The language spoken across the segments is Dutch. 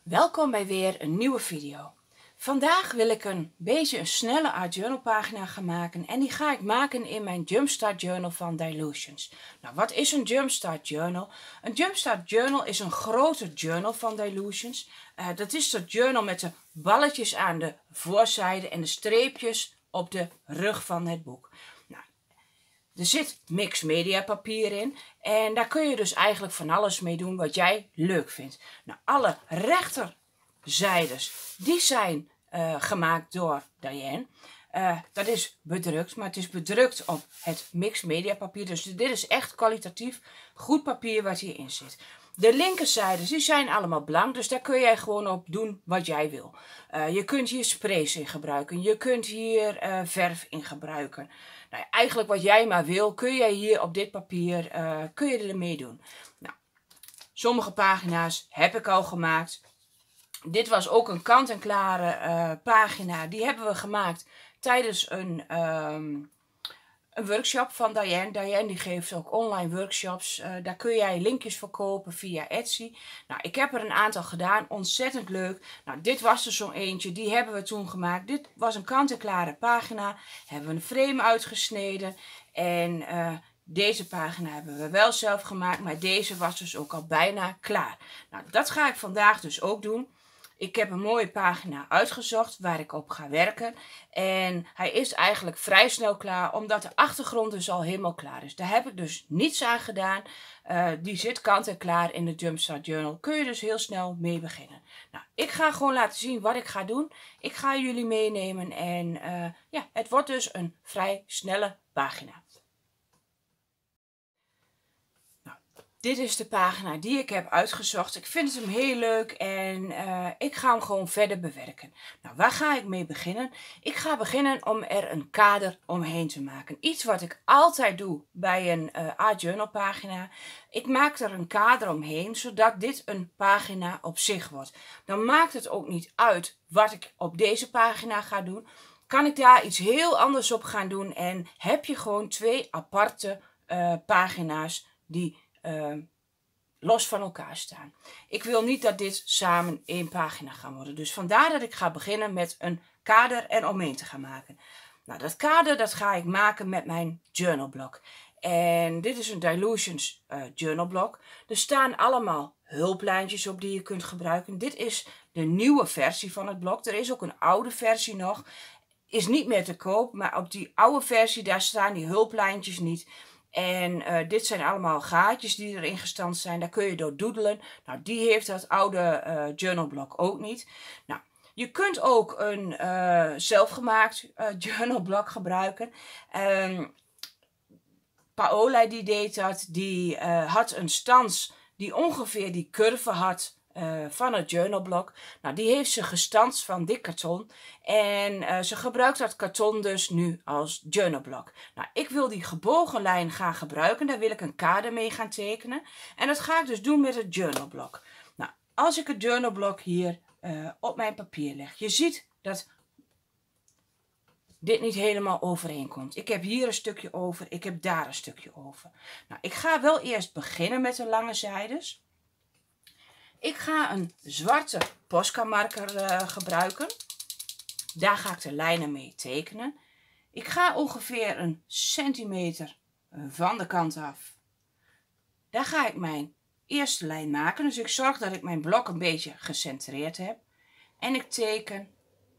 Welkom bij weer een nieuwe video. Vandaag wil ik een beetje een snelle art journal pagina gaan maken en die ga ik maken in mijn Jumpstart Journal van Dylusions. Nou, wat is een Jumpstart Journal? Een Jumpstart Journal is een grote journal van Dylusions. Dat is dat journal met de balletjes aan de voorzijde en de streepjes op de rug van het boek. Nou, er zit mixed media papier in en daar kun je dus eigenlijk van alles mee doen wat jij leuk vindt. Nou, alle rechterzijdes die zijn gemaakt door Diane. Dat is bedrukt, maar het is bedrukt op het mixed media papier. Dus dit is echt kwalitatief goed papier wat hierin zit. De linkerzijdes die zijn allemaal blank, dus daar kun jij gewoon op doen wat jij wil. Je kunt hier sprays in gebruiken, je kunt hier verf in gebruiken. Nou, eigenlijk wat jij maar wil, kun jij hier op dit papier kun je ermee doen. Nou, sommige pagina's heb ik al gemaakt. Dit was ook een kant-en-klare pagina. Die hebben we gemaakt tijdens een workshop van Diane. Diane die geeft ook online workshops. Daar kun jij linkjes voor kopen via Etsy. Nou, ik heb er een aantal gedaan. Ontzettend leuk. Nou, dit was er zo'n eentje. Die hebben we toen gemaakt. Dit was een kant-en-klare pagina. Hebben we een frame uitgesneden. En deze pagina hebben we wel zelf gemaakt. Maar deze was dus ook al bijna klaar. Nou, dat ga ik vandaag dus ook doen. Ik heb een mooie pagina uitgezocht waar ik op ga werken. En hij is eigenlijk vrij snel klaar, omdat de achtergrond dus al helemaal klaar is. Daar heb ik dus niets aan gedaan. Die zit kant en klaar in de Jumpstart Journal. Kun je dus heel snel mee beginnen. Nou, ik ga gewoon laten zien wat ik ga doen. Ik ga jullie meenemen en ja, het wordt dus een vrij snelle pagina. Dit is de pagina die ik heb uitgezocht. Ik vind hem heel leuk en ik ga hem gewoon verder bewerken. Nou, waar ga ik mee beginnen? Ik ga beginnen om er een kader omheen te maken. Iets wat ik altijd doe bij een art journal pagina. Ik maak er een kader omheen, zodat dit een pagina op zich wordt. Dan maakt het ook niet uit wat ik op deze pagina ga doen. Kan ik daar iets heel anders op gaan doen en heb je gewoon twee aparte pagina's die los van elkaar staan. Ik wil niet dat dit samen één pagina gaan worden. Dus vandaar dat ik ga beginnen met een kader en omheen te gaan maken. Nou, dat kader dat ga ik maken met mijn journalblok. En dit is een Dylusions journalblok. Er staan allemaal hulplijntjes op die je kunt gebruiken. Dit is de nieuwe versie van het blok. Er is ook een oude versie nog. Is niet meer te koop, maar op die oude versie daar staan die hulplijntjes niet. En dit zijn allemaal gaatjes die erin gestand zijn. Daar kun je door doedelen. Nou, die heeft dat oude journalblok ook niet. Nou, je kunt ook een zelfgemaakt journalblok gebruiken. Paola die deed dat. Die had een stans die ongeveer die curve had van het journalblok. Nou, die heeft ze gestanst van dik karton. En ze gebruikt dat karton dus nu als journalblok. Nou, ik wil die gebogen lijn gaan gebruiken. Daar wil ik een kader mee gaan tekenen. En dat ga ik dus doen met het journalblok. Nou, als ik het journalblok hier op mijn papier leg. Je ziet dat dit niet helemaal overeen komt. Ik heb hier een stukje over. Ik heb daar een stukje over. Nou, ik ga wel eerst beginnen met de lange zijdes. Ik ga een zwarte Posca marker gebruiken. Daar ga ik de lijnen mee tekenen. Ik ga ongeveer een centimeter van de kant af. Daar ga ik mijn eerste lijn maken. Dus ik zorg dat ik mijn blok een beetje gecentreerd heb. En ik teken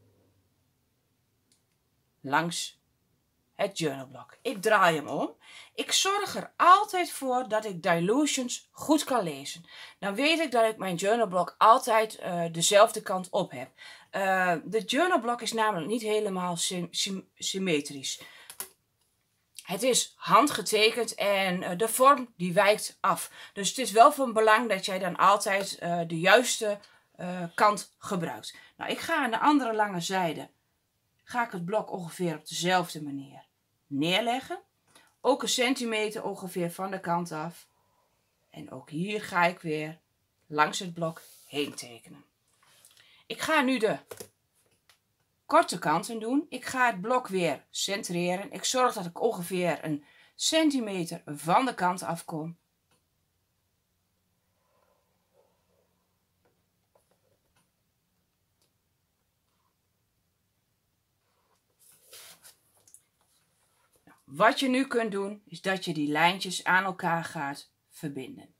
langs het journalblok. Ik draai hem om. Ik zorg er altijd voor dat ik Dylusions goed kan lezen. Dan weet ik dat ik mijn journalblok altijd dezelfde kant op heb. De journalblok is namelijk niet helemaal symmetrisch. Het is handgetekend en de vorm die wijkt af. Dus het is wel van belang dat jij dan altijd de juiste kant gebruikt. Nou, ik ga aan de andere lange zijde ga ik het blok ongeveer op dezelfde manier neerleggen. Ook een centimeter ongeveer van de kant af. En ook hier ga ik weer langs het blok heen tekenen. Ik ga nu de korte kanten doen. Ik ga het blok weer centreren. Ik zorg dat ik ongeveer een centimeter van de kant afkom. wat je nu kunt doen, is dat je die lijntjes aan elkaar gaat verbinden.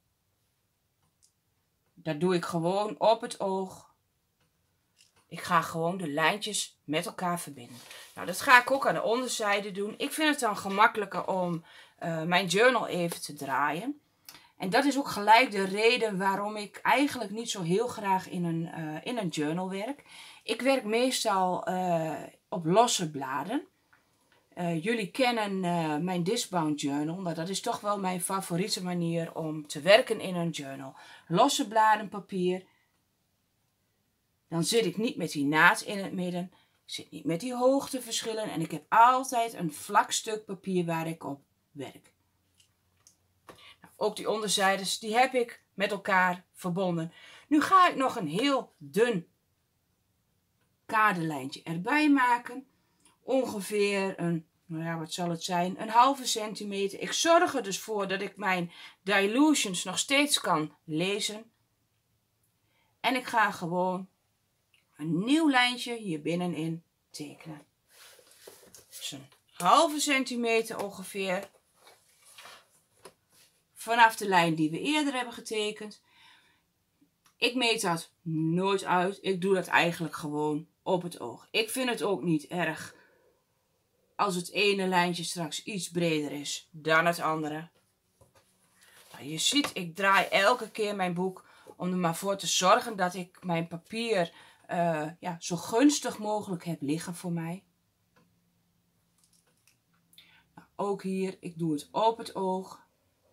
Dat doe ik gewoon op het oog. Ik ga gewoon de lijntjes met elkaar verbinden. Nou, dat ga ik ook aan de onderzijde doen. Ik vind het dan gemakkelijker om mijn journal even te draaien. En dat is ook gelijk de reden waarom ik eigenlijk niet zo heel graag in een journal werk. Ik werk meestal op losse bladen. Jullie kennen mijn Discbound journal. Nou, dat is toch wel mijn favoriete manier om te werken in een journal. Losse bladen papier. Dan zit ik niet met die naad in het midden. Ik zit niet met die hoogteverschillen. En ik heb altijd een vlak stuk papier waar ik op werk. Nou, ook die onderzijdes, die heb ik met elkaar verbonden. Nu ga ik nog een heel dun kaderlijntje erbij maken. Ongeveer een, nou ja, wat zal het zijn? Een halve centimeter. Ik zorg er dus voor dat ik mijn dilutions nog steeds kan lezen. En ik ga gewoon een nieuw lijntje hier binnenin tekenen. Dus een halve centimeter ongeveer. Vanaf de lijn die we eerder hebben getekend. Ik meet dat nooit uit. Ik doe dat eigenlijk gewoon op het oog. Ik vind het ook niet erg als het ene lijntje straks iets breder is dan het andere. Nou, je ziet, ik draai elke keer mijn boek om er maar voor te zorgen dat ik mijn papier ja, zo gunstig mogelijk heb liggen voor mij. Nou, ook hier, ik doe het op het oog.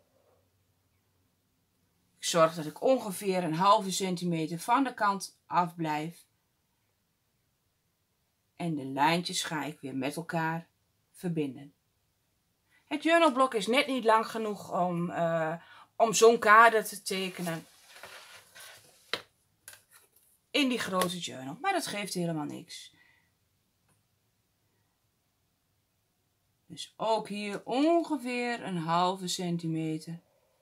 Ik zorg dat ik ongeveer een halve centimeter van de kant af blijf. En de lijntjes ga ik weer met elkaar verbinden. Het journalblok is net niet lang genoeg om zo'n kader te tekenen in die grote journal. Maar dat geeft helemaal niks. Dus ook hier ongeveer een halve centimeter.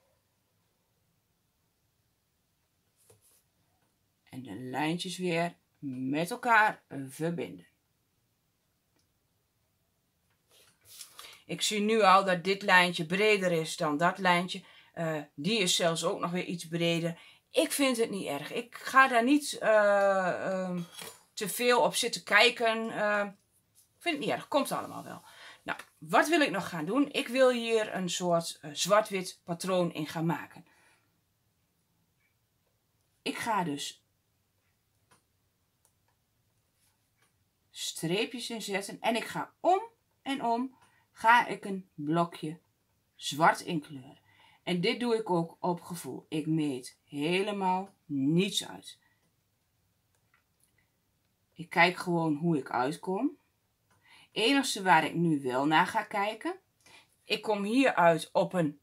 En de lijntjes weer met elkaar verbinden. Ik zie nu al dat dit lijntje breder is dan dat lijntje. Die is zelfs ook nog weer iets breder. Ik vind het niet erg. Ik ga daar niet te veel op zitten kijken. Ik vind het niet erg. Komt allemaal wel. Nou, wat wil ik nog gaan doen? Ik wil hier een soort zwart-wit patroon in gaan maken. Ik ga dus streepjes inzetten. En ik ga om en om ga ik een blokje zwart inkleuren. En dit doe ik ook op gevoel. Ik meet helemaal niets uit. Ik kijk gewoon hoe ik uitkom. Het enige waar ik nu wel naar ga kijken. Ik kom hier uit op een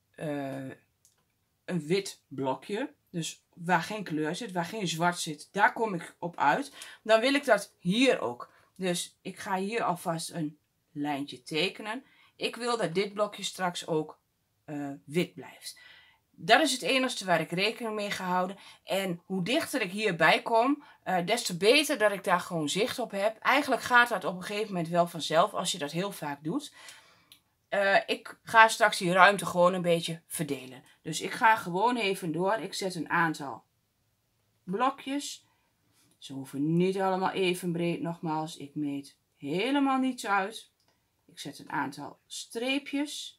wit blokje. Dus waar geen kleur zit, waar geen zwart zit, daar kom ik op uit. Dan wil ik dat hier ook. Dus ik ga hier alvast een lijntje tekenen. Ik wil dat dit blokje straks ook wit blijft. Dat is het enige waar ik rekening mee ga houden. En hoe dichter ik hierbij kom, des te beter dat ik daar gewoon zicht op heb. Eigenlijk gaat dat op een gegeven moment wel vanzelf als je dat heel vaak doet. Ik ga straks die ruimte gewoon een beetje verdelen. Dus ik ga gewoon even door. Ik zet een aantal blokjes. Ze hoeven niet allemaal even breed nogmaals. Ik meet helemaal niets uit. Ik zet een aantal streepjes.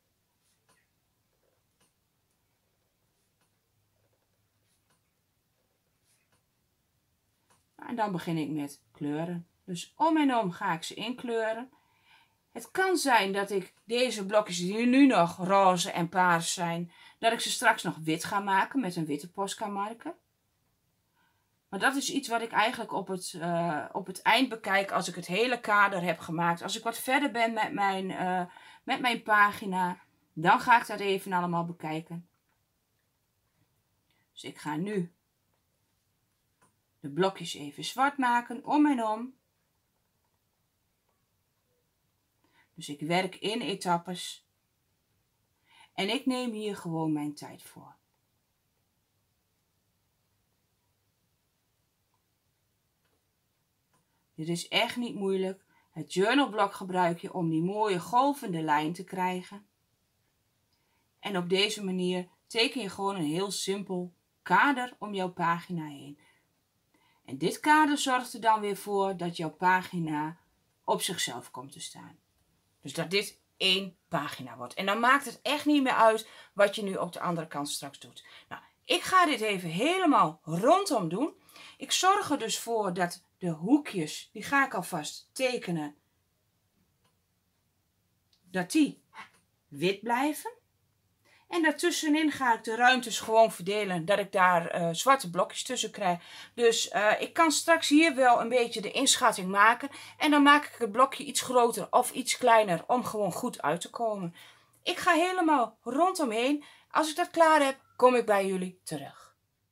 En dan begin ik met kleuren. Dus om en om ga ik ze inkleuren. Het kan zijn dat ik deze blokjes die nu nog roze en paars zijn, dat ik ze straks nog wit ga maken met een witte Posca-marker. Maar dat is iets wat ik eigenlijk op het eind bekijk als ik het hele kader heb gemaakt. Als ik wat verder ben met mijn pagina, dan ga ik dat even allemaal bekijken. Dus ik ga nu de blokjes even zwart maken, om en om. Dus ik werk in etappes. En ik neem hier gewoon mijn tijd voor. Dit is echt niet moeilijk. Het journalblok gebruik je om die mooie golvende lijn te krijgen. En op deze manier teken je gewoon een heel simpel kader om jouw pagina heen. En dit kader zorgt er dan weer voor dat jouw pagina op zichzelf komt te staan. Dus dat dit één pagina wordt. En dan maakt het echt niet meer uit wat je nu op de andere kant straks doet. Nou, ik ga dit even helemaal rondom doen. Ik zorg er dus voor dat de hoekjes, die ga ik alvast tekenen, dat die wit blijven. En daartussenin ga ik de ruimtes gewoon verdelen, dat ik daar zwarte blokjes tussen krijg. Dus ik kan straks hier wel een beetje de inschatting maken. En dan maak ik het blokje iets groter of iets kleiner om gewoon goed uit te komen. Ik ga helemaal rondomheen. Als ik dat klaar heb, kom ik bij jullie terug.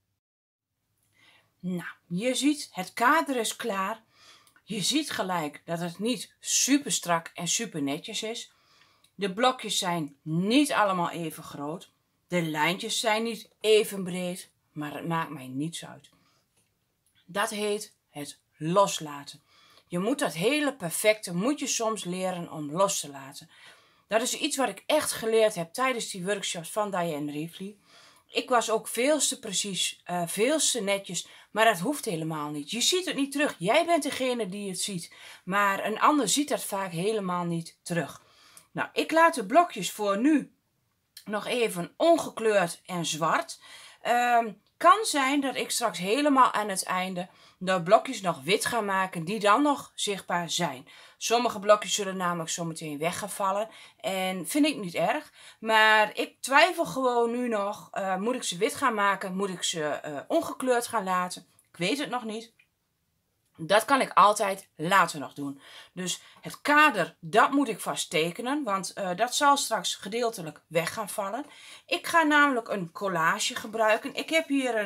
Nou, je ziet, het kader is klaar. Je ziet gelijk dat het niet super strak en super netjes is. De blokjes zijn niet allemaal even groot. De lijntjes zijn niet even breed, maar het maakt mij niets uit. Dat heet het loslaten. Je moet dat hele perfecte, moet je soms leren om los te laten. Dat is iets wat ik echt geleerd heb tijdens die workshops van Diane Reevely. Ik was ook veel te precies, veel te netjes, maar dat hoeft helemaal niet. Je ziet het niet terug. Jij bent degene die het ziet, maar een ander ziet dat vaak helemaal niet terug. Nou, ik laat de blokjes voor nu nog even ongekleurd en zwart. Kan zijn dat ik straks helemaal aan het einde de blokjes nog wit ga maken die dan nog zichtbaar zijn. Sommige blokjes zullen namelijk zo meteen weg gaan vallen en vind ik niet erg. Maar ik twijfel gewoon nu nog, moet ik ze wit gaan maken, moet ik ze ongekleurd gaan laten? Ik weet het nog niet. Dat kan ik altijd later nog doen. Dus het kader, dat moet ik vast tekenen, want dat zal straks gedeeltelijk weg gaan vallen. Ik ga namelijk een collage gebruiken. Ik heb hier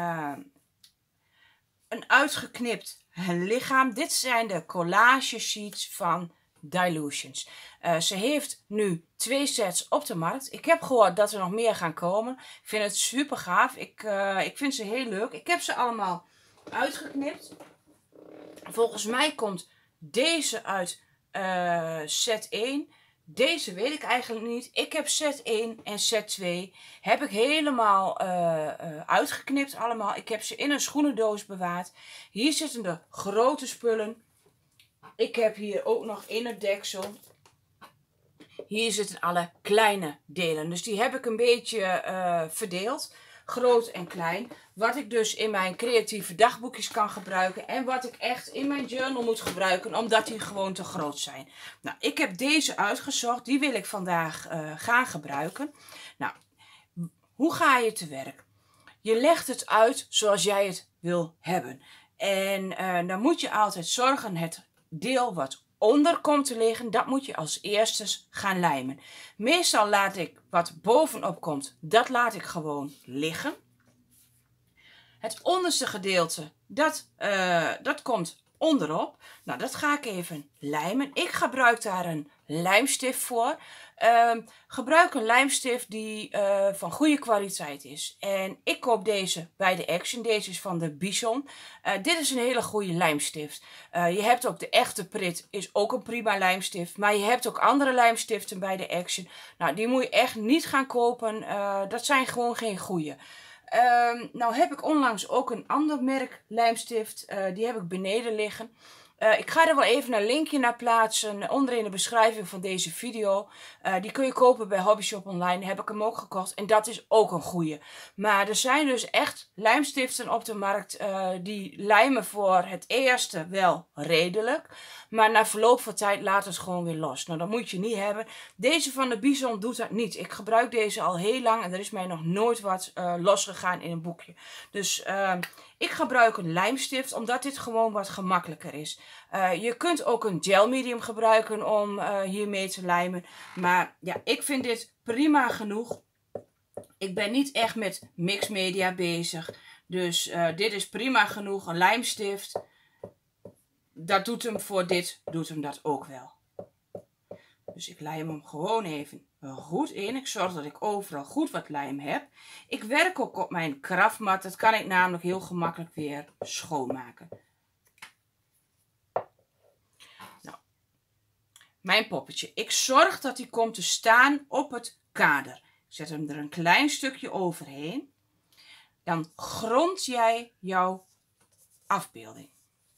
een uitgeknipt lichaam. Dit zijn de collage sheets van Dylusions. Ze heeft nu 2 sets op de markt. Ik heb gehoord dat er nog meer gaan komen. Ik vind het super gaaf. Ik vind ze heel leuk. Ik heb ze allemaal uitgeknipt. Volgens mij komt deze uit set 1. Deze weet ik eigenlijk niet. Ik heb set 1 en set 2. Heb ik helemaal uitgeknipt allemaal. Ik heb ze in een schoenendoos bewaard. Hier zitten de grote spullen. Ik heb hier ook nog in het deksel. Hier zitten alle kleine delen. Dus die heb ik een beetje verdeeld. Groot en klein. Wat ik dus in mijn creatieve dagboekjes kan gebruiken. En wat ik echt in mijn journal moet gebruiken. Omdat die gewoon te groot zijn. Nou, ik heb deze uitgezocht. Die wil ik vandaag gaan gebruiken. Nou, hoe ga je te werk? Je legt het uit zoals jij het wil hebben. En dan moet je altijd zorgen het deel wat onder komt te liggen, dat moet je als eerstes gaan lijmen. Meestal laat ik wat bovenop komt, dat laat ik gewoon liggen. Het onderste gedeelte, dat komt onderop. Nou, dat ga ik even lijmen. Ik gebruik daar een lijmstift voor. Gebruik een lijmstift die van goede kwaliteit is. En ik koop deze bij de Action. Deze is van de Bison. Dit is een hele goede lijmstift. Je hebt ook de echte Prit, is ook een prima lijmstift. Maar je hebt ook andere lijmstiften bij de Action. Nou, die moet je echt niet gaan kopen. Dat zijn gewoon geen goede. Nou heb ik onlangs ook een ander merk lijmstift. Die heb ik beneden liggen. Ik ga er wel even een linkje naar plaatsen onder in de beschrijving van deze video. Die kun je kopen bij Hobbyshop Online. Heb ik hem ook gekocht. En dat is ook een goede. Maar er zijn dus echt lijmstiften op de markt. Die lijmen voor het eerste wel redelijk. Maar na verloop van tijd laat het gewoon weer los. Nou, dat moet je niet hebben. Deze van de Bison doet dat niet. Ik gebruik deze al heel lang. En er is mij nog nooit wat losgegaan in een boekje. Dus ik gebruik een lijmstift. Omdat dit gewoon wat gemakkelijker is. Je kunt ook een gel medium gebruiken om hiermee te lijmen. Maar ja, ik vind dit prima genoeg. Ik ben niet echt met mixed media bezig. Dus dit is prima genoeg. Een lijmstift. Dat doet hem voor dit, doet hem dat ook wel. Dus ik lijm hem gewoon even goed in. Ik zorg dat ik overal goed wat lijm heb. Ik werk ook op mijn kraftmat. Dat kan ik namelijk heel gemakkelijk weer schoonmaken. Nou, mijn poppetje. Ik zorg dat hij komt te staan op het kader. Ik zet hem er een klein stukje overheen. Dan grond jij jouw afbeelding.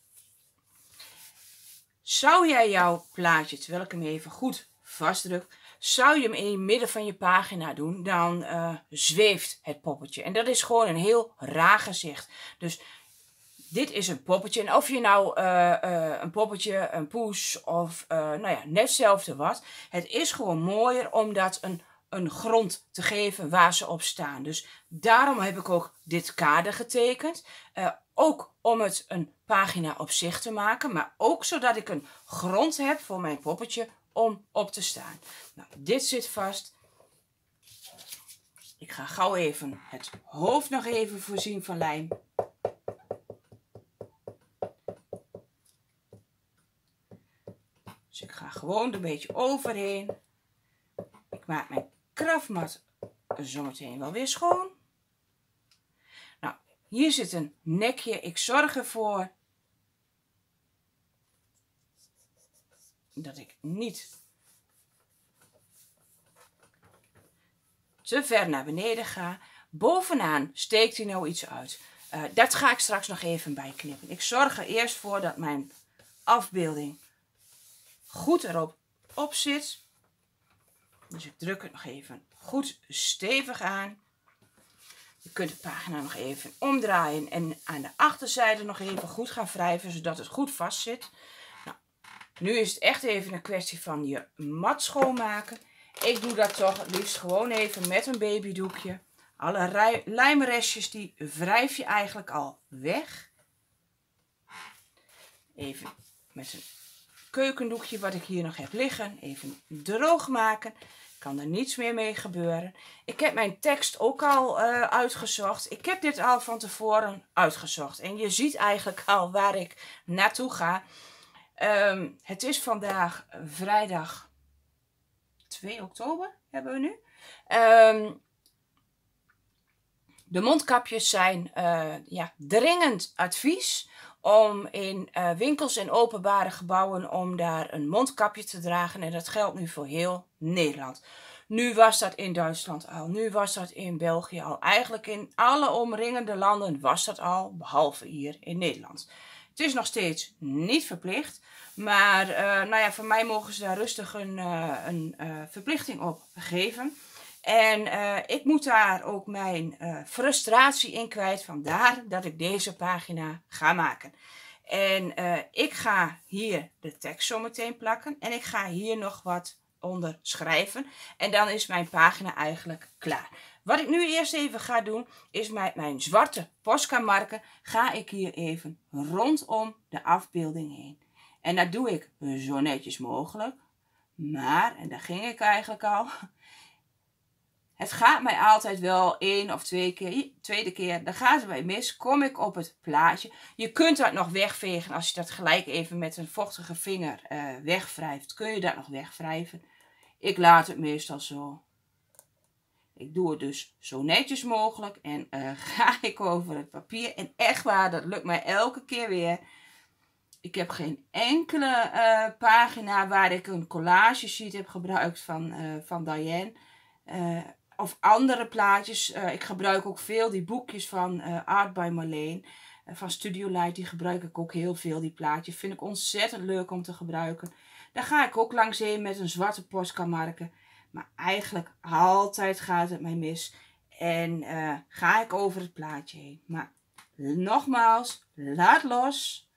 Zou jij jouw plaatje, terwijl ik hem even goed vastdruk, zou je hem in het midden van je pagina doen, dan zweeft het poppetje. En dat is gewoon een heel raar gezicht. Dus dit is een poppetje. En of je nou een poppetje, een poes of nou ja, net hetzelfde wat. Het is gewoon mooier om dat een grond te geven waar ze op staan. Dus daarom heb ik ook dit kader getekend. Ook om het een pagina op zich te maken. Maar ook zodat ik een grond heb voor mijn poppetje om op te staan. Nou, dit zit vast. Ik ga gauw even het hoofd nog even voorzien van lijm. Dus ik ga gewoon er een beetje overheen. Ik maak mijn kraftmat zometeen wel weer schoon. Nou, hier zit een nekje. Ik zorg ervoor dat ik niet te ver naar beneden ga. Bovenaan steekt hij nou iets uit. Dat ga ik straks nog even bij knippen. Ik zorg er eerst voor dat mijn afbeelding goed erop zit. Dus ik druk het nog even goed stevig aan. Je kunt de pagina nog even omdraaien en aan de achterzijde nog even goed gaan wrijven, zodat het goed vast zit. Nou, nu is het echt even een kwestie van je mat schoonmaken. Ik doe dat toch het liefst gewoon even met een babydoekje. Alle lijmrestjes die wrijf je eigenlijk al weg. Even met een keukendoekje wat ik hier nog heb liggen, even droog maken. Kan er niets meer mee gebeuren. Ik heb mijn tekst ook al uitgezocht. Ik heb dit al van tevoren uitgezocht. En je ziet eigenlijk al waar ik naartoe ga. Het is vandaag vrijdag 2 oktober hebben we nu. De mondkapjes zijn ja, dringend advies om in winkels en openbare gebouwen om daar een mondkapje te dragen. En dat geldt nu voor heel Nederland. Nu was dat in Duitsland al, nu was dat in België al. Eigenlijk in alle omringende landen was dat al, behalve hier in Nederland. Het is nog steeds niet verplicht, maar nou ja, voor mij mogen ze daar rustig een verplichting op geven. En ik moet daar ook mijn frustratie in kwijt. Vandaar dat ik deze pagina ga maken. En ik ga hier de tekst zo meteen plakken. En ik ga hier nog wat onder schrijven. En dan is mijn pagina eigenlijk klaar. Wat ik nu eerst even ga doen, is met mijn zwarte Posca-marker ga ik hier even rondom de afbeelding heen. En dat doe ik zo netjes mogelijk. Maar, en daar ging ik eigenlijk al... Het gaat mij altijd wel 1 of 2 keer, tweede keer, dan gaat het mij mis, kom ik op het plaatje. Je kunt dat nog wegvegen als je dat gelijk even met een vochtige vinger wegwrijft. Kun je dat nog wegwrijven. Ik laat het meestal zo. Ik doe het dus zo netjes mogelijk en ga ik over het papier. En echt waar, dat lukt mij elke keer weer. Ik heb geen enkele pagina waar ik een collage sheet heb gebruikt van Diane. Of andere plaatjes. Ik gebruik ook veel die boekjes van Art by Marleen. Van Studio Light. Die gebruik ik ook heel veel. Die plaatjes vind ik ontzettend leuk om te gebruiken. Daar ga ik ook langs heen met een zwarte Posca-marker. Maar eigenlijk altijd gaat het mij mis. En ga ik over het plaatje heen. Maar nogmaals, laat los.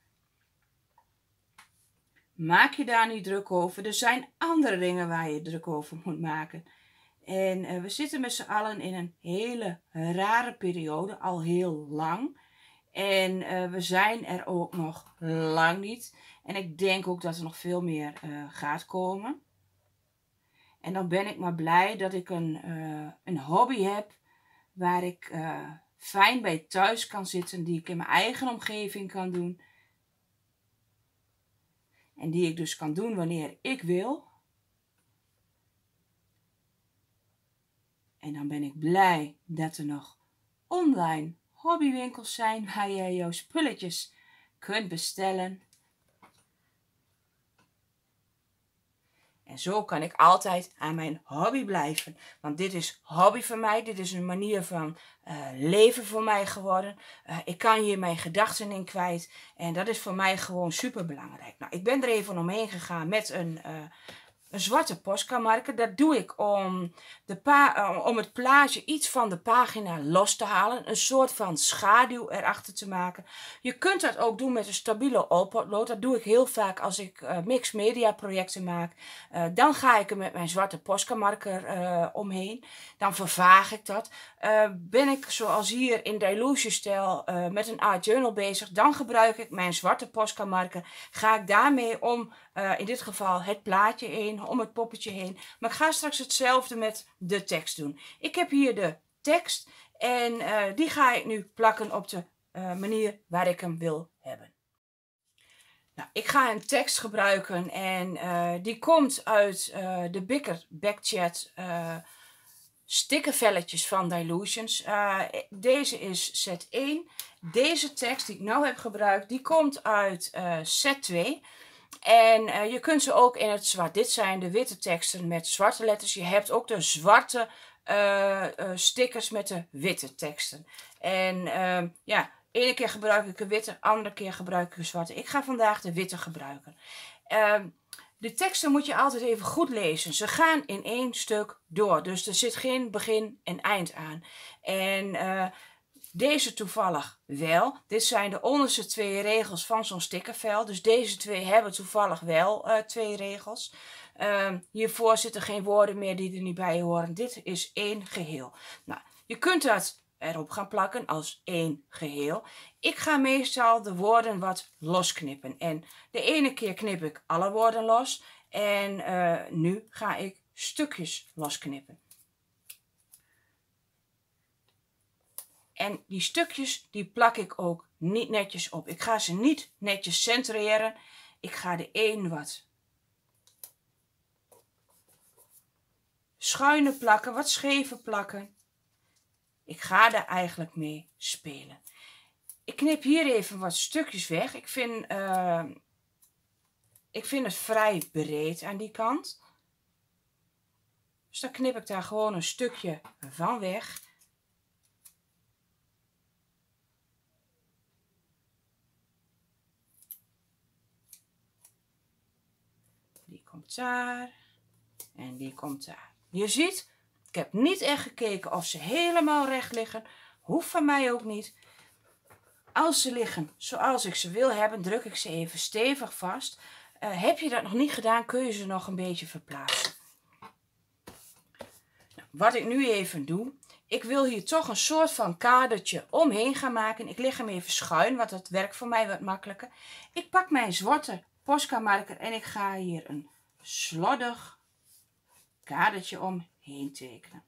Maak je daar niet druk over. Er zijn andere dingen waar je druk over moet maken. En we zitten met z'n allen in een hele rare periode, al heel lang. En we zijn er ook nog lang niet. En ik denk ook dat er nog veel meer gaat komen. En dan ben ik maar blij dat ik een hobby heb waar ik fijn bij thuis kan zitten. Die ik in mijn eigen omgeving kan doen. En die ik dus kan doen wanneer ik wil. En dan ben ik blij dat er nog online hobbywinkels zijn waar je jouw spulletjes kunt bestellen. En zo kan ik altijd aan mijn hobby blijven. Want dit is hobby voor mij. Dit is een manier van leven voor mij geworden. Ik kan hier mijn gedachten in kwijt. En dat is voor mij gewoon super belangrijk. Nou, ik ben er even omheen gegaan met een zwarte Posca-marker. Dat doe ik om het plaatje iets van de pagina los te halen. Een soort van schaduw erachter te maken. Je kunt dat ook doen met een stabiele all-potlood. Dat doe ik heel vaak als ik mixed media projecten maak. Dan ga ik er met mijn zwarte Posca-marker omheen. Dan vervaag ik dat. Ben ik zoals hier in Delusion stijl met een art journal bezig. Dan gebruik ik mijn zwarte Posca-marker. Ga ik daarmee om in dit geval het plaatje heen, om het poppetje heen. Maar ik ga straks hetzelfde met de tekst doen. Ik heb hier de tekst en die ga ik nu plakken op de manier waar ik hem wil hebben. Nou, ik ga een tekst gebruiken en die komt uit de Bikker Backchat stickervelletjes van Dylusions. Deze is set 1. Deze tekst die ik nu heb gebruikt, die komt uit set 2. En je kunt ze ook in het zwart. Dit zijn de witte teksten met zwarte letters. Je hebt ook de zwarte stickers met de witte teksten. En ja, ene keer gebruik ik een witte, andere keer gebruik ik een zwarte. Ik ga vandaag de witte gebruiken. De teksten moet je altijd even goed lezen. Ze gaan in één stuk door. Dus er zit geen begin en eind aan. En deze toevallig wel. Dit zijn de onderste 2 regels van zo'n stickervel. Dus deze 2 hebben toevallig wel 2 regels. Hiervoor zitten geen woorden meer die er niet bij horen. Dit is één geheel. Nou, je kunt dat erop gaan plakken als één geheel. Ik ga meestal de woorden wat losknippen. En de ene keer knip ik alle woorden los. En nu ga ik stukjes losknippen. En die stukjes, die plak ik ook niet netjes op. Ik ga ze niet netjes centreren. Ik ga de een wat schuine plakken, wat scheve plakken. Ik ga er eigenlijk mee spelen. Ik knip hier even wat stukjes weg. Ik vind het vrij breed aan die kant. Dus dan knip ik daar gewoon een stukje van weg. Die komt daar. En die komt daar. Je ziet, ik heb niet echt gekeken of ze helemaal recht liggen. Hoeft van mij ook niet. Als ze liggen zoals ik ze wil hebben, druk ik ze even stevig vast. Heb je dat nog niet gedaan, kun je ze nog een beetje verplaatsen. Nou, wat ik nu even doe, ik wil hier toch een soort van kadertje omheen gaan maken. Ik leg hem even schuin, want dat werkt voor mij wat makkelijker. Ik pak mijn zwarte Posca-marker en ik ga hier een slordig kadertje omheen tekenen.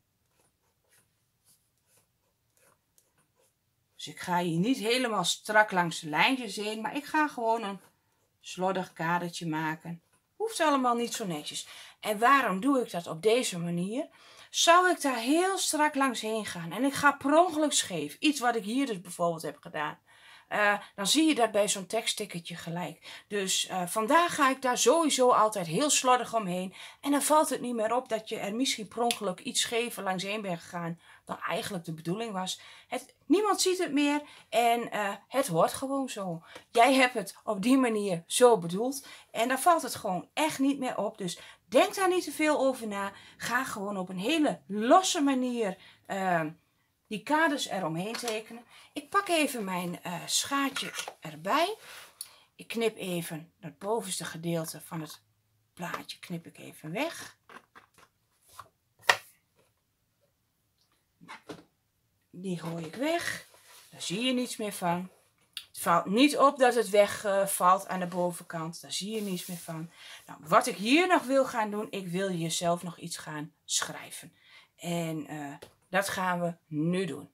Dus ik ga hier niet helemaal strak langs de lijntjes heen, maar ik ga gewoon een slordig kadertje maken. Hoeft allemaal niet zo netjes. En waarom doe ik dat op deze manier? Zou ik daar heel strak langs heen gaan en ik ga per ongeluk scheef, iets wat ik hier dus bijvoorbeeld heb gedaan, dan zie je dat bij zo'n tekststickertje gelijk. Dus vandaag ga ik daar sowieso altijd heel slordig omheen. En dan valt het niet meer op dat je er misschien per ongeluk iets schever langs heen bent gegaan dan eigenlijk de bedoeling was. Niemand ziet het meer en het hoort gewoon zo. Jij hebt het op die manier zo bedoeld en dan valt het gewoon echt niet meer op. Dus denk daar niet te veel over na. Ga gewoon op een hele losse manier die kaders eromheen tekenen. Ik pak even mijn schaartje erbij. Ik knip even het bovenste gedeelte van het plaatje knip ik even weg. Die gooi ik weg. Daar zie je niets meer van. Het valt niet op dat het wegvalt aan de bovenkant. Daar zie je niets meer van. Nou, wat ik hier nog wil gaan doen, ik wil hier zelf nog iets gaan schrijven. En dat gaan we nu doen.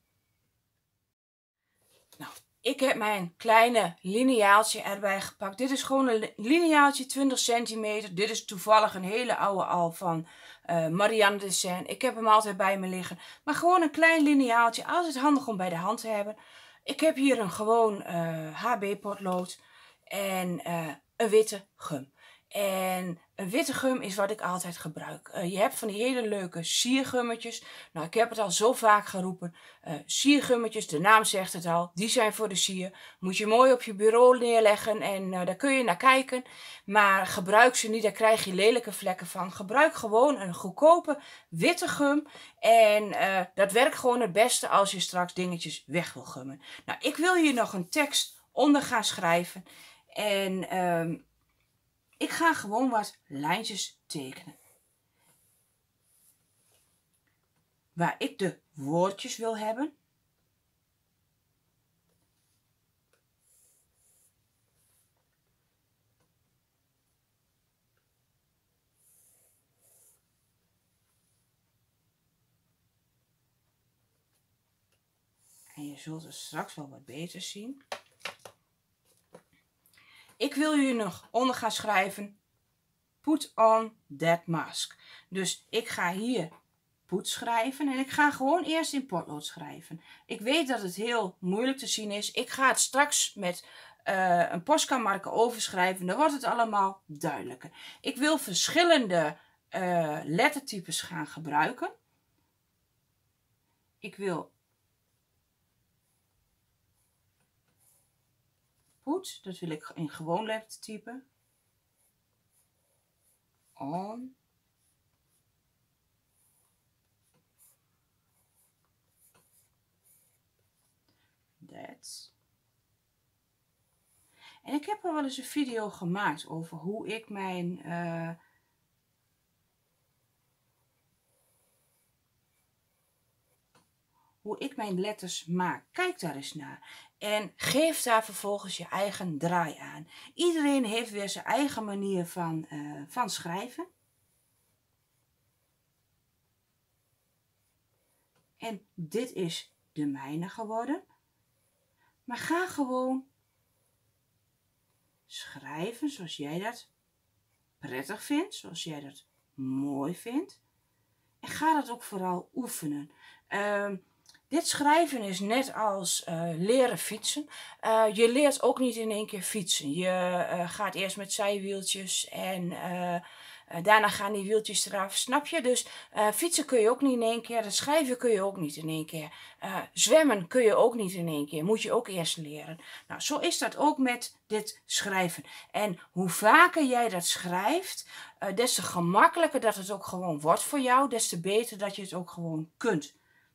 Nou, ik heb mijn kleine lineaaltje erbij gepakt. Dit is gewoon een lineaaltje 20 centimeter. Dit is toevallig een hele oude al van Marianne Dessin. Ik heb hem altijd bij me liggen. Maar gewoon een klein lineaaltje. Altijd handig om bij de hand te hebben. Ik heb hier een gewoon HB potlood en een witte gum. En een witte gum is wat ik altijd gebruik. Je hebt van die hele leuke siergummetjes. Nou, ik heb het al zo vaak geroepen. Siergummetjes, de naam zegt het al, die zijn voor de sier. Moet je mooi op je bureau neerleggen en daar kun je naar kijken. Maar gebruik ze niet, daar krijg je lelijke vlekken van. Gebruik gewoon een goedkope witte gum. En dat werkt gewoon het beste als je straks dingetjes weg wil gummen. Nou, ik wil hier nog een tekst onder gaan schrijven. En ik ga gewoon wat lijntjes tekenen. Waar ik de woordjes wil hebben. En je zult het straks wel wat beter zien. Ik wil hier nog onder gaan schrijven. Put on that mask. Dus ik ga hier put schrijven. En ik ga gewoon eerst in potlood schrijven. Ik weet dat het heel moeilijk te zien is. Ik ga het straks met een Posca-marker overschrijven. Dan wordt het allemaal duidelijker. Ik wil verschillende lettertypes gaan gebruiken. Ik wil put, dat wil ik in gewoon lettertype. On. That. En ik heb al wel eens een video gemaakt over hoe ik mijn letters maak. Kijk daar eens naar. En geef daar vervolgens je eigen draai aan. Iedereen heeft weer zijn eigen manier van schrijven. En dit is de mijne geworden. Maar ga gewoon schrijven zoals jij dat prettig vindt. Zoals jij dat mooi vindt. En ga dat ook vooral oefenen. Dit schrijven is net als leren fietsen. Je leert ook niet in één keer fietsen. Je gaat eerst met zijwieltjes en daarna gaan die wieltjes eraf. Snap je? Dus fietsen kun je ook niet in één keer. Dat schrijven kun je ook niet in één keer. Zwemmen kun je ook niet in één keer. Moet je ook eerst leren. Nou, zo is dat ook met dit schrijven. En hoe vaker jij dat schrijft, des te gemakkelijker dat het ook gewoon wordt voor jou. Des te beter dat je het ook gewoon kunt.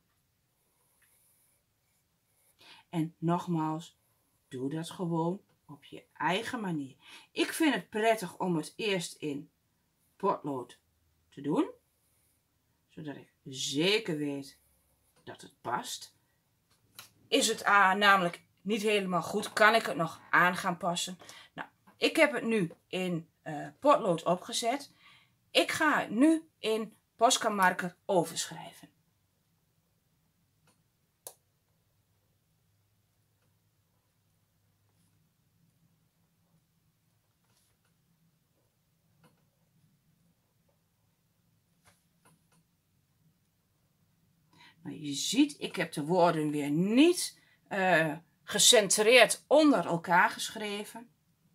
En nogmaals, doe dat gewoon op je eigen manier. Ik vind het prettig om het eerst in potlood te doen. Zodat ik zeker weet dat het past. Is het namelijk niet helemaal goed, kan ik het nog aan gaan passen. Nou, ik heb het nu in potlood opgezet. Ik ga het nu in Posca-marker overschrijven. Maar je ziet, ik heb de woorden weer niet gecentreerd onder elkaar geschreven.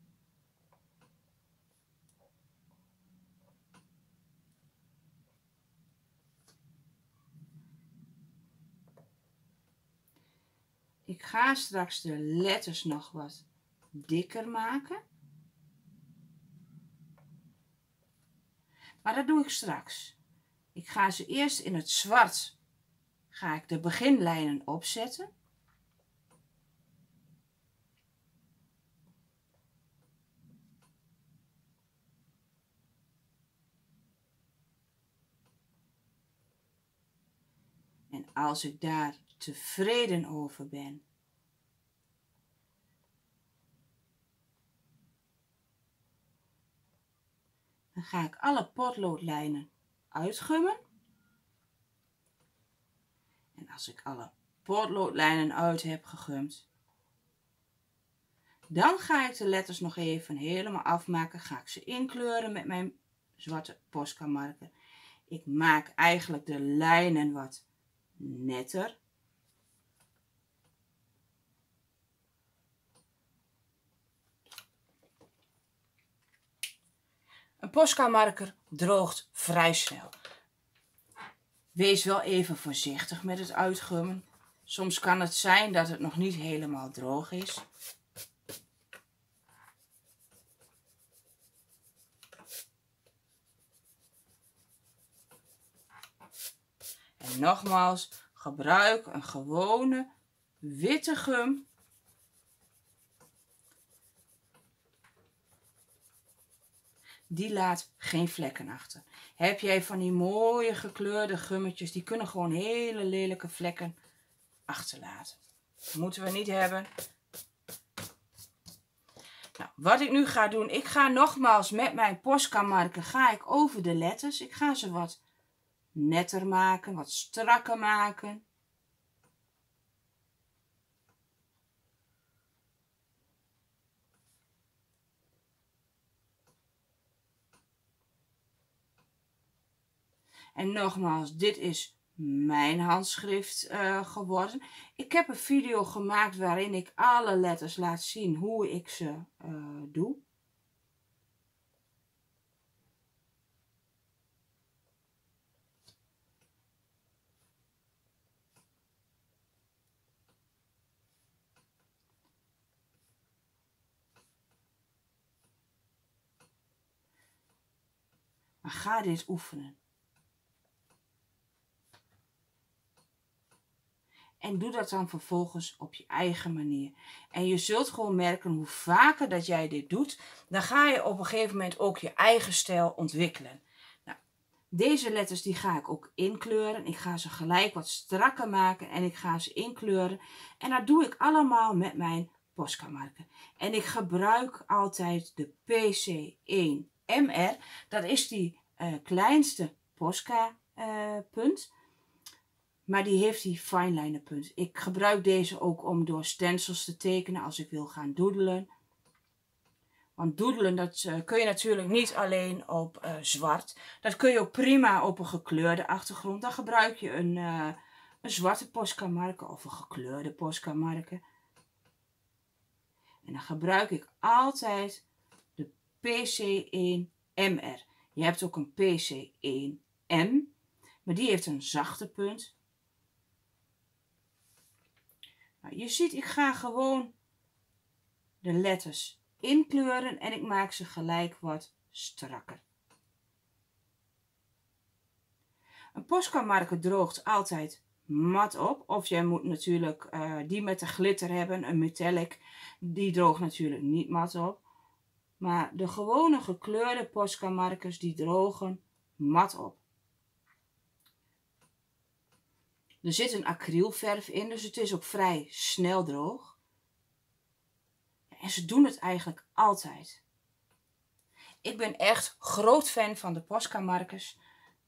Ik ga straks de letters nog wat dikker maken. Maar dat doe ik straks. Ik ga ze eerst in het zwart, ga ik de beginlijnen opzetten. En als ik daar tevreden over ben, dan ga ik alle potloodlijnen uitgummen. En als ik alle potloodlijnen uit heb gegumd, dan ga ik de letters nog even helemaal afmaken. Ga ik ze inkleuren met mijn zwarte Posca-marker. Ik maak eigenlijk de lijnen wat netter. Een Posca-marker droogt vrij snel. Wees wel even voorzichtig met het uitgummen. Soms kan het zijn dat het nog niet helemaal droog is. En nogmaals, gebruik een gewone witte gum. Die laat geen vlekken achter. Heb jij van die mooie gekleurde gummetjes, die kunnen gewoon hele lelijke vlekken achterlaten. Dat moeten we niet hebben. Nou, wat ik nu ga doen, ik ga nogmaals met mijn Posca-marker over de letters. Ik ga ze wat netter maken, wat strakker maken. En nogmaals, dit is mijn handschrift geworden. Ik heb een video gemaakt waarin ik alle letters laat zien hoe ik ze doe. Maar ga dit oefenen. En doe dat dan vervolgens op je eigen manier. En je zult gewoon merken hoe vaker dat jij dit doet, dan ga je op een gegeven moment ook je eigen stijl ontwikkelen. Nou, deze letters die ga ik ook inkleuren. Ik ga ze gelijk wat strakker maken en ik ga ze inkleuren. En dat doe ik allemaal met mijn Posca-marker. En ik gebruik altijd de PC1MR. Dat is die kleinste Posca punt. Maar die heeft die fineliner punt. Ik gebruik deze ook om door stencils te tekenen als ik wil gaan doodelen. Want doodelen, dat kun je natuurlijk niet alleen op zwart. Dat kun je ook prima op een gekleurde achtergrond. Dan gebruik je een zwarte Posca-marker of een gekleurde Posca-marker. En dan gebruik ik altijd de PC1MR. Je hebt ook een PC1M, maar die heeft een zachte punt. Nou, je ziet, ik ga gewoon de letters inkleuren en ik maak ze gelijk wat strakker. Een Posca-marker droogt altijd mat op. Of jij moet natuurlijk die met de glitter hebben, een metallic. Die droogt natuurlijk niet mat op. Maar de gewone gekleurde Posca-markers die drogen mat op. Er zit een acrylverf in, dus het is ook vrij snel droog. En ze doen het eigenlijk altijd. Ik ben echt groot fan van de Posca-markers.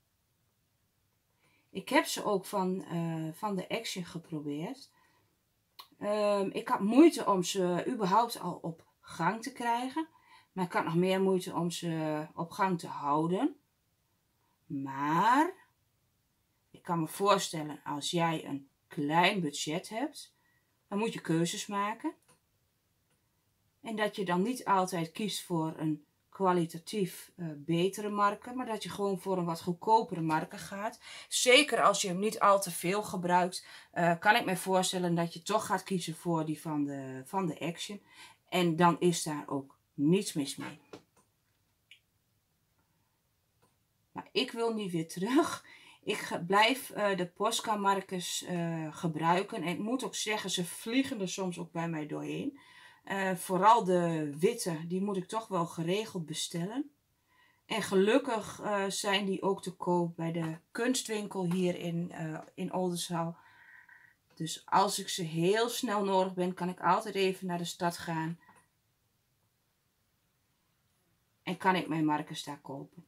Ik heb ze ook van de Action geprobeerd. Ik had moeite om ze überhaupt al op gang te krijgen. Maar ik had nog meer moeite om ze op gang te houden. Maar ik kan me voorstellen, als jij een klein budget hebt, dan moet je keuzes maken. En dat je dan niet altijd kiest voor een kwalitatief betere marker, maar dat je gewoon voor een wat goedkopere marker gaat. Zeker als je hem niet al te veel gebruikt, kan ik me voorstellen dat je toch gaat kiezen voor die van de Action. En dan is daar ook niets mis mee. Maar ik wil nu weer terug. Ik blijf de Posca-markers gebruiken. En ik moet ook zeggen, ze vliegen er soms ook bij mij doorheen. Vooral de witte, die moet ik toch wel geregeld bestellen. En gelukkig zijn die ook te koop bij de kunstwinkel hier in Oldenzaal. Dus als ik ze heel snel nodig ben, kan ik altijd even naar de stad gaan. En kan ik mijn markers daar kopen.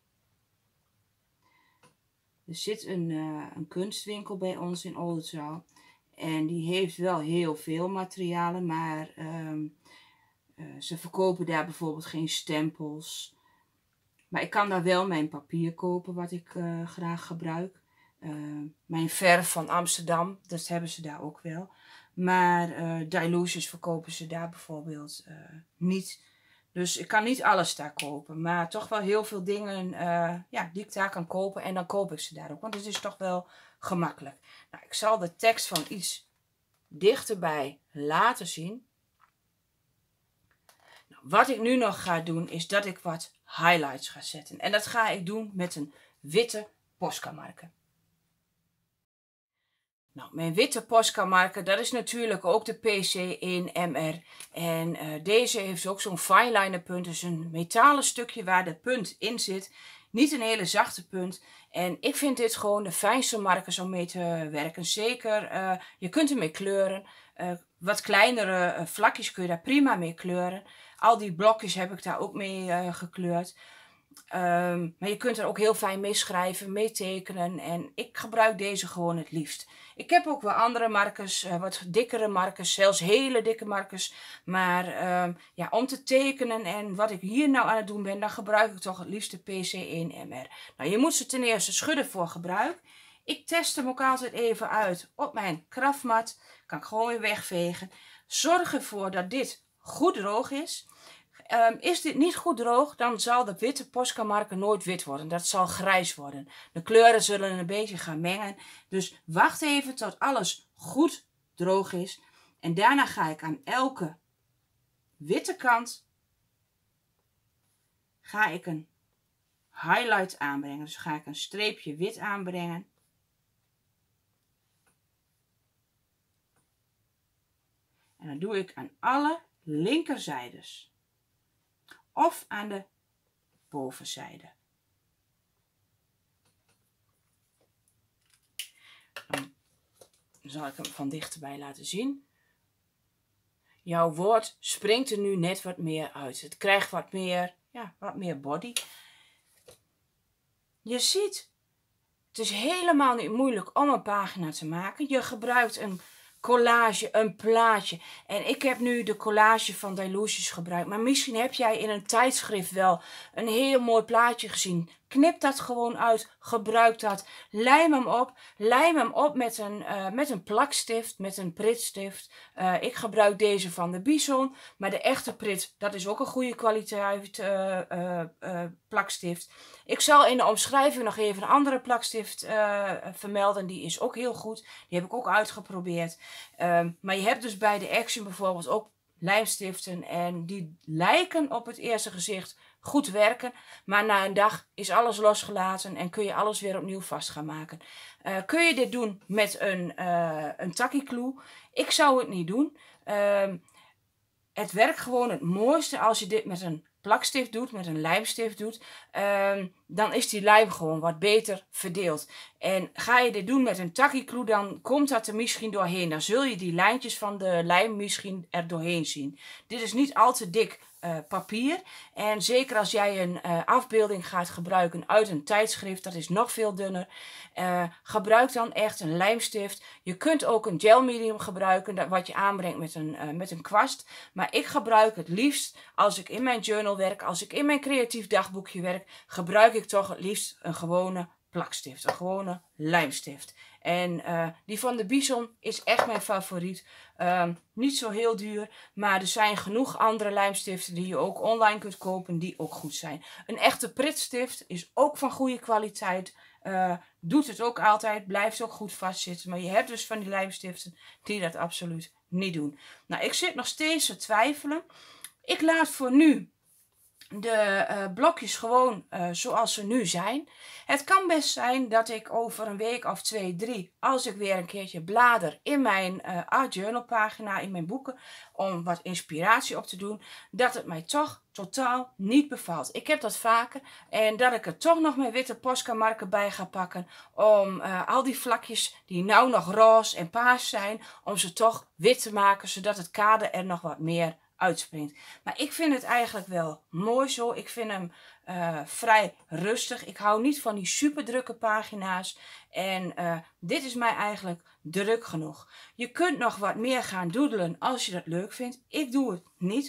Er zit een kunstwinkel bij ons in Oldenzaal. En die heeft wel heel veel materialen, maar ze verkopen daar bijvoorbeeld geen stempels. Maar ik kan daar wel mijn papier kopen, wat ik graag gebruik. Mijn verf van Amsterdam, dat hebben ze daar ook wel. Maar Dylusions verkopen ze daar bijvoorbeeld niet. Dus ik kan niet alles daar kopen. Maar toch wel heel veel dingen ja, die ik daar kan kopen. En dan koop ik ze daar ook. Want het is toch wel gemakkelijk. Nou, ik zal de tekst van iets dichterbij laten zien. Nou, wat ik nu nog ga doen is dat ik wat highlights ga zetten. En dat ga ik doen met een witte Posca-marker. Nou, mijn witte Posca-marker, dat is natuurlijk ook de PC1MR. En deze heeft ook zo'n fineliner punt, dus een metalen stukje waar de punt in zit. Niet een hele zachte punt. En ik vind dit gewoon de fijnste markers om mee te werken. Zeker, je kunt ermee kleuren. Wat kleinere vlakjes kun je daar prima mee kleuren. Al die blokjes heb ik daar ook mee gekleurd. Maar je kunt er ook heel fijn mee schrijven, mee tekenen. En ik gebruik deze gewoon het liefst. Ik heb ook wel andere markers, wat dikkere markers, zelfs hele dikke markers. Maar ja, om te tekenen en wat ik hier nou aan het doen ben, dan gebruik ik toch het liefst de PC1MR. Nou, je moet ze ten eerste schudden voor gebruik. Ik test hem ook altijd even uit op mijn kraftmat. Kan ik gewoon weer wegvegen. Zorg ervoor dat dit goed droog is. Is dit niet goed droog, dan zal de witte Posca-marker nooit wit worden. Dat zal grijs worden. De kleuren zullen een beetje gaan mengen. Dus wacht even tot alles goed droog is. En daarna ga ik aan elke witte kant ga ik een highlight aanbrengen. Dus ga ik een streepje wit aanbrengen. En dan doe ik aan alle linkerzijdes. Of aan de bovenzijde. Dan zal ik hem van dichterbij laten zien. Jouw woord springt er nu net wat meer uit. Het krijgt wat meer body. Je ziet, het is helemaal niet moeilijk om een pagina te maken. Je gebruikt een collage, een plaatje. En ik heb nu de collage van Dylusions gebruikt. Maar misschien heb jij in een tijdschrift wel een heel mooi plaatje gezien. Knip dat gewoon uit. Gebruik dat. Lijm hem op. Lijm hem op met een plakstift, met een pritstift. Ik gebruik deze van de Bison. Maar de echte prit, dat is ook een goede kwaliteit plakstift. Ik zal in de omschrijving nog even een andere plakstift vermelden. Die is ook heel goed. Die heb ik ook uitgeprobeerd. Maar je hebt dus bij de Action bijvoorbeeld ook lijmstiften. En die lijken op het eerste gezicht goed werken. Maar na een dag is alles losgelaten en kun je alles weer opnieuw vast gaan maken. Kun je dit doen met een tacky-glue? Ik zou het niet doen. Het werkt gewoon het mooiste als je dit met een plakstift doet, met een lijmstift doet. Dan is die lijm gewoon wat beter verdeeld. En ga je dit doen met een tacky-glue, dan komt dat er misschien doorheen. Dan zul je die lijntjes van de lijm misschien er doorheen zien. Dit is niet al te dik papier. En zeker als jij een afbeelding gaat gebruiken uit een tijdschrift, dat is nog veel dunner. Gebruik dan echt een lijmstift. Je kunt ook een gel medium gebruiken, wat je aanbrengt met een kwast. Maar ik gebruik het liefst, als ik in mijn journal werk, als ik in mijn creatief dagboekje werk, gebruik ik toch het liefst een gewone plakstift, een gewone lijmstift. En die van de Bison is echt mijn favoriet. Niet zo heel duur, maar er zijn genoeg andere lijmstiften die je ook online kunt kopen die ook goed zijn. Een echte pritstift is ook van goede kwaliteit. Doet het ook altijd, blijft ook goed vastzitten. Maar je hebt dus van die lijmstiften die dat absoluut niet doen. Nou, ik zit nog steeds te twijfelen. Ik laat voor nu de blokjes gewoon zoals ze nu zijn. Het kan best zijn dat ik over een week of 2, 3, als ik weer een keertje blader in mijn art journal pagina, in mijn boeken, om wat inspiratie op te doen, dat het mij toch totaal niet bevalt. Ik heb dat vaker en dat ik er toch nog mijn witte Posca-marker bij ga pakken om al die vlakjes die nou nog roze en paars zijn, om ze toch wit te maken, zodat het kader er nog wat meer uitspringt. Maar ik vind het eigenlijk wel mooi zo. Ik vind hem vrij rustig. Ik hou niet van die super drukke pagina's. En dit is mij eigenlijk druk genoeg. Je kunt nog wat meer gaan doodelen als je dat leuk vindt. Ik doe het niet.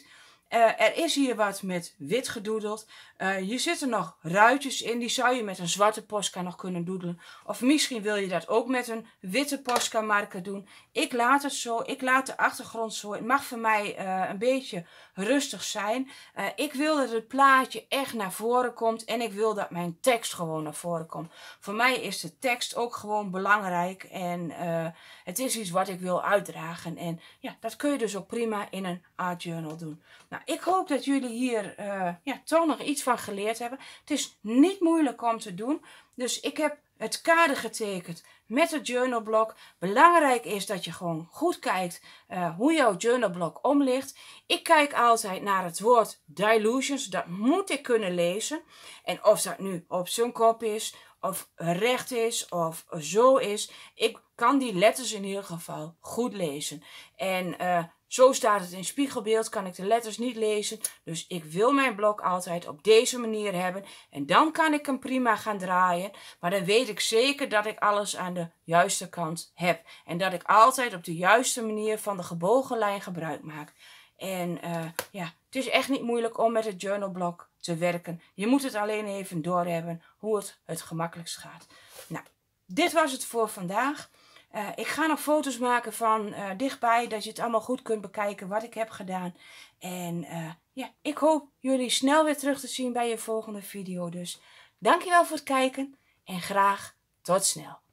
Er is hier wat met wit gedoedeld. Hier zitten nog ruitjes in. Die zou je met een zwarte Posca nog kunnen doedelen. Of misschien wil je dat ook met een witte Posca marker doen. Ik laat het zo. Ik laat de achtergrond zo. Het mag voor mij een beetje rustig zijn. Ik wil dat het plaatje echt naar voren komt. En ik wil dat mijn tekst gewoon naar voren komt. Voor mij is de tekst ook gewoon belangrijk. En het is iets wat ik wil uitdragen. En ja, dat kun je dus ook prima in een art journal doen. Nou, ik hoop dat jullie hier toch nog iets van geleerd hebben. Het is niet moeilijk om te doen. Dus ik heb het kader getekend met het journalblok. Belangrijk is dat je gewoon goed kijkt hoe jouw journalblok om ligt. Ik kijk altijd naar het woord dilutions. Dat moet ik kunnen lezen. En of dat nu op zijn kop is, of recht is, of zo is. Ik kan die letters in ieder geval goed lezen. En zo staat het in spiegelbeeld, kan ik de letters niet lezen. Dus ik wil mijn blok altijd op deze manier hebben. En dan kan ik hem prima gaan draaien. Maar dan weet ik zeker dat ik alles aan de juiste kant heb. En dat ik altijd op de juiste manier van de gebogen lijn gebruik maak. En ja, het is echt niet moeilijk om met het journalblok te werken. Je moet het alleen even doorhebben hoe het gemakkelijkst gaat. Nou, dit was het voor vandaag. Ik ga nog foto's maken van dichtbij, dat je het allemaal goed kunt bekijken wat ik heb gedaan. En ja, ik hoop jullie snel weer terug te zien bij je volgende video. Dus dankjewel voor het kijken en graag tot snel.